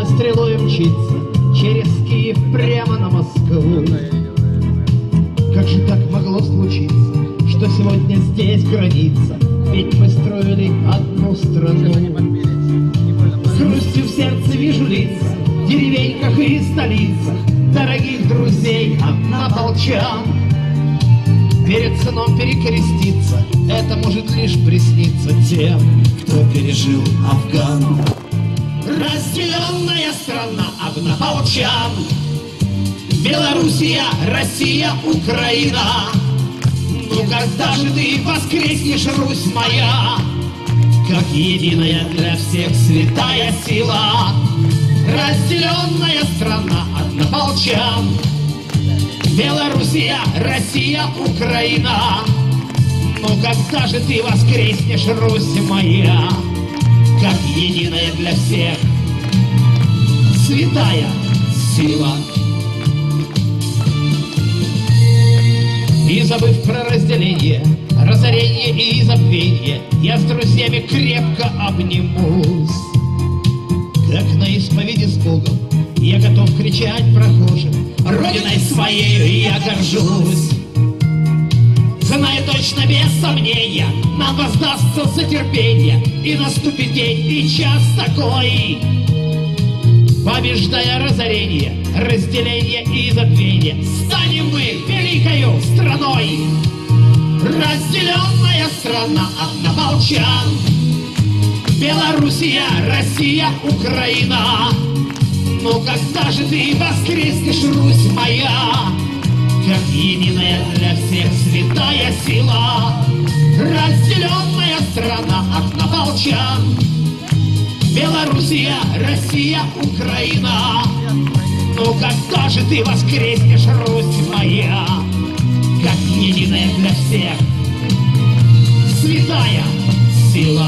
одной стрелой мчится через Киев прямо на Москву. Как же так могло случиться, что сегодня здесь граница? Ведь мы строили одну страну. С грустью в сердце вижу лица в деревеньках и столицах дорогих друзей однополчан. Перед сыном перекреститься — это может лишь присниться тем, кто пережил Афган. Разделенная страна однополчан, Белоруссия, Россия, Украина. Ну когда же ты воскреснешь, Русь моя, как единая для всех святая сила? Разделенная страна однополчан, Белоруссия, Россия, Украина. Ну когда же ты воскреснешь, Русь моя, как единая для всех святая сила? И забыв про разделение, разорение и забвение, я с друзьями крепко обнимусь. Как на исповеди с Богом я готов кричать прохожим: Родиной своей я горжусь. Зная точно, без сомнения, нам воздастся за терпение, и наступит день и час такой, побеждая разорение, разделение и забвение, станем мы великою страной. Разделенная страна однополчан, Белоруссия, Россия, Украина. Ну когда же ты воскреснешь, Русь моя, как единая для всех святая сила? Разделенная страна однополчан, Белоруссия, Россия, Украина. Ну когда же ты воскреснешь, Русь моя, как единая для всех святая сила?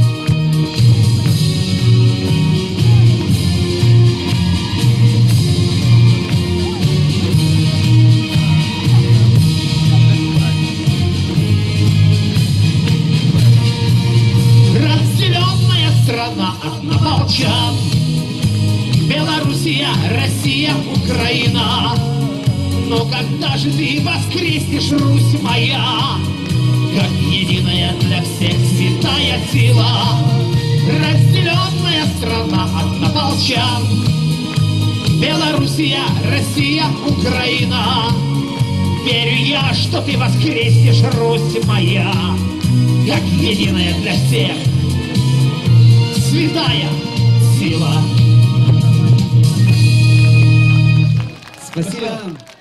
Страна однополчан, Белоруссия, Россия, Украина. Но когда же ты воскреснешь, Русь моя, как единая для всех святая сила? Разделенная страна однополчан, Белоруссия, Россия, Украина. Верю я, что ты воскреснешь, Русь моя, как единая для всех святая сила. Спасибо.